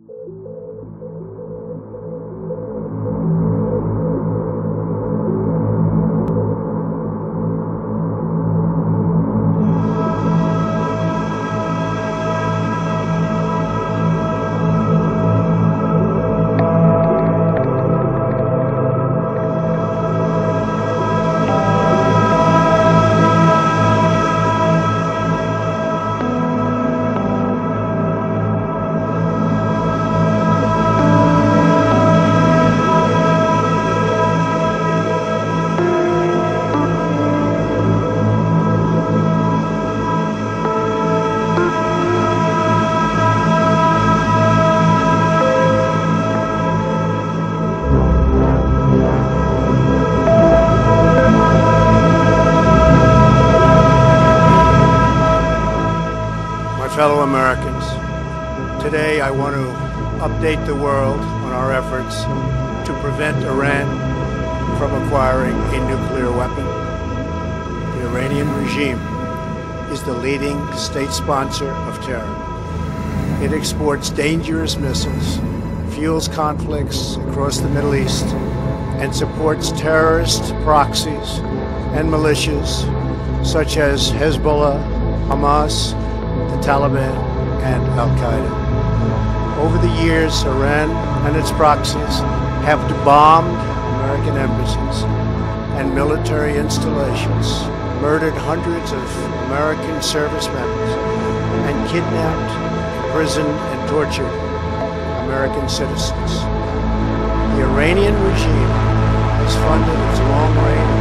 Fellow Americans, today I want to update the world on our efforts to prevent Iran from acquiring a nuclear weapon. The Iranian regime is the leading state sponsor of terror. It exports dangerous missiles, fuels conflicts across the Middle East, and supports terrorist proxies and militias such as Hezbollah, Hamas, the Taliban, and Al-Qaeda. Over the years, Iran and its proxies have bombed American embassies and military installations, murdered hundreds of American service members, and kidnapped, imprisoned, and tortured American citizens. The Iranian regime has funded its long-range